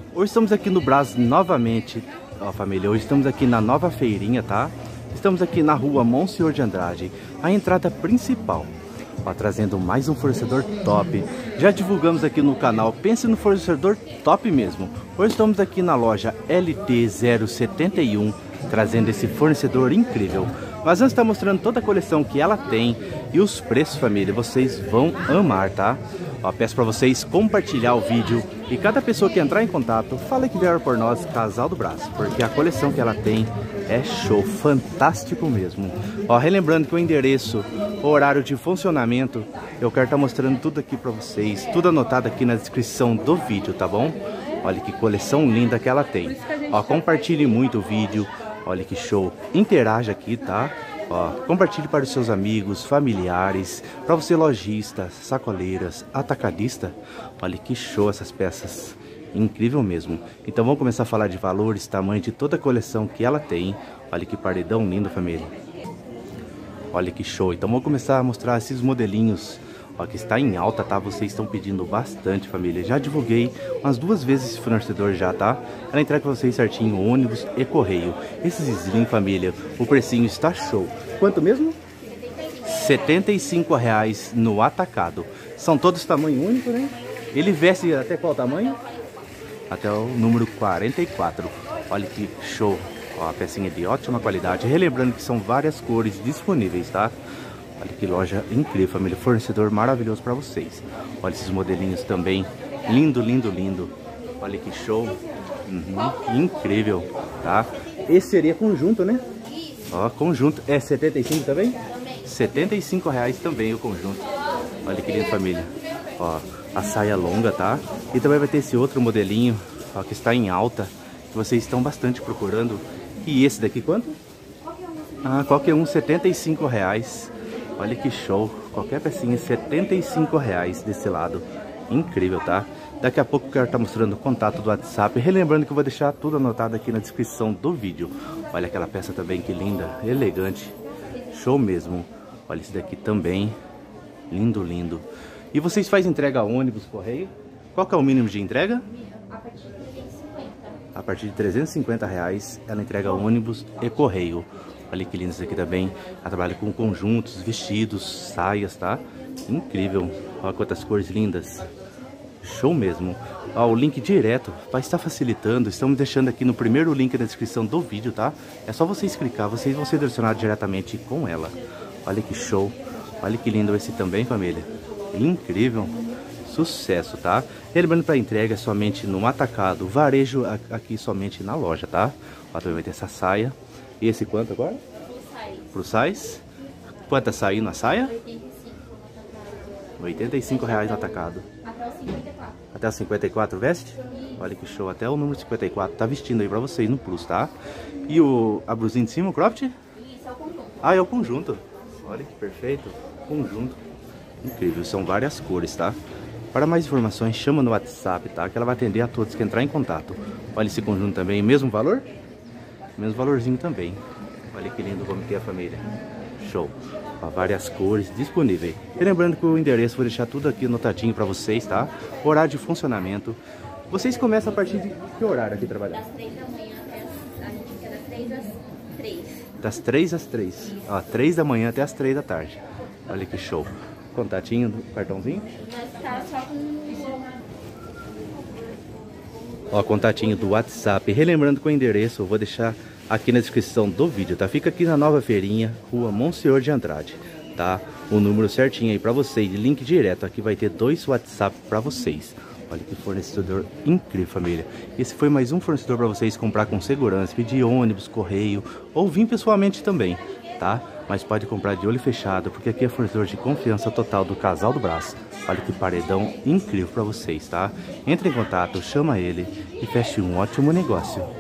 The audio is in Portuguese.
Hoje estamos aqui no Brás novamente, ó família, hoje estamos aqui na nova feirinha, tá? Estamos aqui na rua Monsenhor de Andrade, a entrada principal, ó, trazendo mais um fornecedor top. Já divulgamos aqui no canal, pense no fornecedor top mesmo. Hoje estamos aqui na loja LT071, trazendo esse fornecedor incrível. Mas antes de estar mostrando toda a coleção que ela tem e os preços, família, vocês vão amar, tá? Ó, peço para vocês compartilhar o vídeo e cada pessoa que entrar em contato, fala que vieram por nós, Casal do Brás, porque a coleção que ela tem é show, fantástico mesmo. Ó, relembrando que o endereço, o horário de funcionamento, eu quero estar mostrando tudo aqui para vocês, tudo anotado aqui na descrição do vídeo, tá bom? Olha que coleção linda que ela tem. Ó, compartilhe muito o vídeo. Olha que show, interaja aqui, tá? Ó, compartilhe para os seus amigos, familiares, para você lojista, sacoleiras, atacadista. Olha que show essas peças, incrível mesmo. Então vamos começar a falar de valores, tamanho de toda a coleção que ela tem. Olha que paredão lindo, família. Olha que show, então vamos começar a mostrar esses modelinhos. Ó, que está em alta, tá? Vocês estão pedindo bastante, família. Já divulguei umas 2 vezes esse fornecedor já, tá? Ela entrega pra vocês certinho, ônibus e correio. Esses slim, família, o precinho está show. Quanto mesmo? R$ 75,00 no atacado. São todos tamanho único, né? Ele veste até qual tamanho? Até o número 44. Olha que show. Ó, a pecinha de ótima qualidade. Relembrando que são várias cores disponíveis, tá? Olha que loja incrível, família. Fornecedor maravilhoso para vocês. Olha esses modelinhos também. Lindo, lindo, lindo. Olha que show. Incrível, tá? Esse seria conjunto, né? Ó, conjunto. É 75 também? R$ 75,00 também o conjunto. Olha que lindo, família. Ó, a saia longa, tá? E também vai ter esse outro modelinho, ó, que está em alta, que vocês estão bastante procurando. E esse daqui quanto? Ah, qualquer um, R$ 75,00. Olha que show, qualquer pecinha, R$ 75,00 desse lado, incrível, tá? Daqui a pouco eu quero estar mostrando o contato do WhatsApp, relembrando que eu vou deixar tudo anotado aqui na descrição do vídeo. Olha aquela peça também, que linda, elegante, show mesmo. Olha esse daqui também, lindo, lindo. E vocês fazem entrega a ônibus, correio? Qual que é o mínimo de entrega? A partir de R$ 350,00 ela entrega ônibus e correio. Olha que lindo isso aqui também. Ela trabalha com conjuntos, vestidos, saias, tá? Incrível. Olha quantas cores lindas. Show mesmo. Ó, o link direto vai estar facilitando. Estamos deixando aqui no primeiro link na descrição do vídeo, tá? É só vocês clicar, vocês vão ser direcionados diretamente com ela. Olha que show. Olha que lindo esse também, família. Incrível. Sucesso, tá? Lembrando, para entrega somente no atacado, varejo aqui somente na loja, tá? Ó, também vai ter essa saia. E esse quanto agora? Pro size. Quanto saindo a saia? R$ 85,00 no atacado. Até o 54. Até o 54 veste? Olha que show, até o número 54 tá vestindo aí pra vocês no plus, tá? E a blusinha de cima, o cropped? Isso, é o conjunto. Ah, é o conjunto. Olha que perfeito, conjunto. Incrível, são várias cores, tá? Para mais informações, chama no WhatsApp, tá? Que ela vai atender a todos que entrar em contato. Olha esse conjunto também, mesmo valor? Mesmo valorzinho também. Olha que lindo como que é a família. Show. Ó, várias cores disponíveis. E lembrando que o endereço vou deixar tudo aqui anotadinho para vocês, tá? Horário de funcionamento. Vocês começam a partir de que horário aqui trabalhar? Das 3 da manhã até a gente fica das 3 às 3. Das 3 às 3. Ó, 3 da manhã até as 3 da tarde. Olha que show. Contatinho do cartãozinho? Nós tá só com... Ó, contatinho do WhatsApp. Relembrando que o endereço eu vou deixar aqui na descrição do vídeo, tá? Fica aqui na nova feirinha, rua Monsenhor de Andrade, tá? O número certinho aí pra vocês, link direto. Aqui vai ter 2 WhatsApp pra vocês. Olha que fornecedor incrível, família. Esse foi mais um fornecedor pra vocês comprar com segurança, pedir ônibus, correio ou vir pessoalmente também, tá? Mas pode comprar de olho fechado, porque aqui é fornecedor de confiança total do Casal do Brás. Olha que paredão incrível pra vocês, tá? Entre em contato, chama ele e feche um ótimo negócio.